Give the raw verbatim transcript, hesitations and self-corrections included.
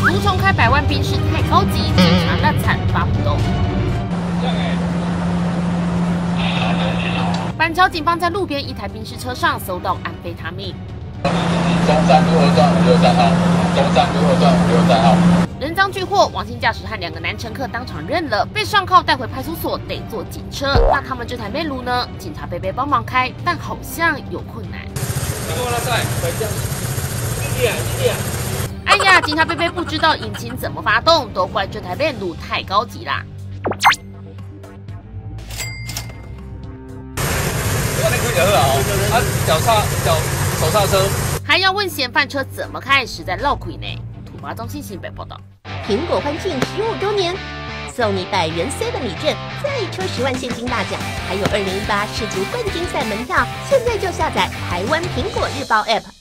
毒虫开百万宾士太高级，警察烂惨发不动。板桥警方在路边一台宾士车上搜到安非他命。 中山路二段五六三号，中山路二段五六三号。 人赃俱获，王姓驾驶和两个男乘客当场认了，被上铐带回派出所，得坐警车。那他们这台内卢呢？警察贝贝帮忙开，但好像有困难。哎呀，警察贝贝不知道引擎怎么发动，都怪这台内卢太高级啦。 我那开就好啊，脚刹脚手刹车， 还要问嫌犯车怎么开，实在绕亏呢。土八中心新北报道。 苹果欢庆十五周年，送你百元 seven 礼券，再抽十万现金大奖，还有二零一八世足冠军赛门票。现在就下载台湾苹果日报 App。